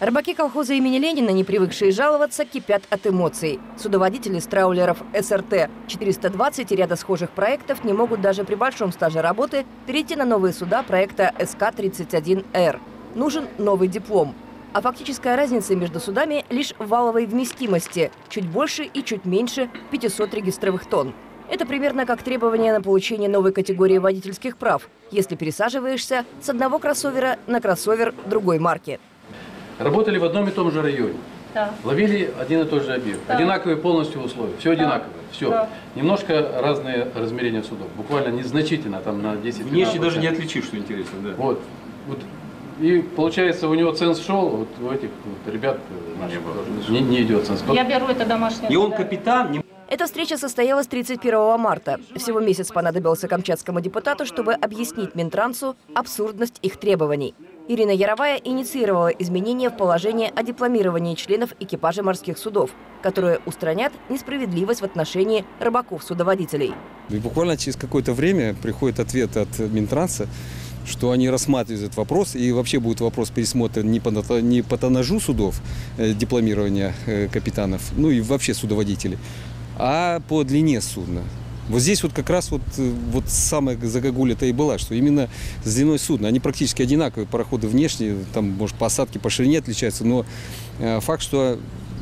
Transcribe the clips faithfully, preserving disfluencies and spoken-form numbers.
Рыбаки колхоза имени Ленина, не привыкшие жаловаться, кипят от эмоций. Судоводители с траулеров эс эр тэ четыреста двадцать и ряда схожих проектов не могут даже при большом стаже работы перейти на новые суда проекта эс ка тридцать один эр. Нужен новый диплом. А фактическая разница между судами лишь в валовой вместимости – чуть больше и чуть меньше пятисот регистровых тонн. Это примерно как требование на получение новой категории водительских прав, если пересаживаешься с одного кроссовера на кроссовер другой марки. Работали в одном и том же районе, да. Ловили один и тот же объект, да. Одинаковые полностью условия, все да. одинаковое, все. Да. Немножко разные размерения судов, буквально незначительно, там на десять. Внешне даже не отличишь, что интересно. Да. Вот. Вот. И получается, у него ценз шел, вот у этих вот, ребят наших не, не, не идет ценз. Я беру это домашнее. И он капитан. Не... Эта встреча состоялась тридцать первого марта. Всего месяц понадобился камчатскому депутату, чтобы объяснить Минтрансу абсурдность их требований. Ирина Яровая инициировала изменения в положение о дипломировании членов экипажа морских судов, которые устранят несправедливость в отношении рыбаков-судоводителей. И буквально через какое-то время приходит ответ от Минтранса, что они рассматривают этот вопрос, и вообще будет вопрос пересмотрен не по, не по тоннажу судов, э, дипломирования э, капитанов, ну и вообще судоводителей, а по длине судна. Вот здесь вот как раз вот, вот самая загогуль-то и была, что именно с длиной судна. Они практически одинаковые, пароходы внешние, там, может, посадки по ширине отличаются, но э, факт, что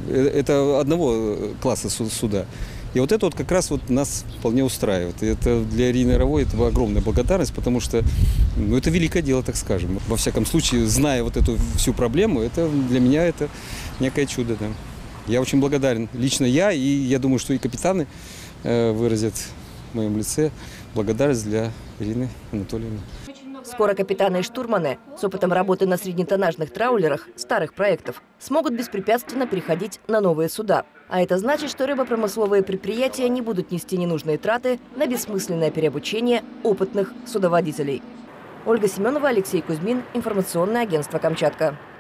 это одного класса суда. И вот это вот как раз вот нас вполне устраивает. И это для Ирины Яровой это огромная благодарность, потому что ну, это великое дело, так скажем. Во всяком случае, зная вот эту всю проблему, это для меня это некое чудо. Да. Я очень благодарен. Лично я, и я думаю, что и капитаны э, выразят в моем лице благодарность для Ирины Анатольевны. Скоро капитаны и штурманы с опытом работы на среднетоннажных траулерах старых проектов смогут беспрепятственно переходить на новые суда. А это значит, что рыбопромысловые предприятия не будут нести ненужные траты на бессмысленное переобучение опытных судоводителей. Ольга Семенова, Алексей Кузьмин, информационное агентство «Камчатка».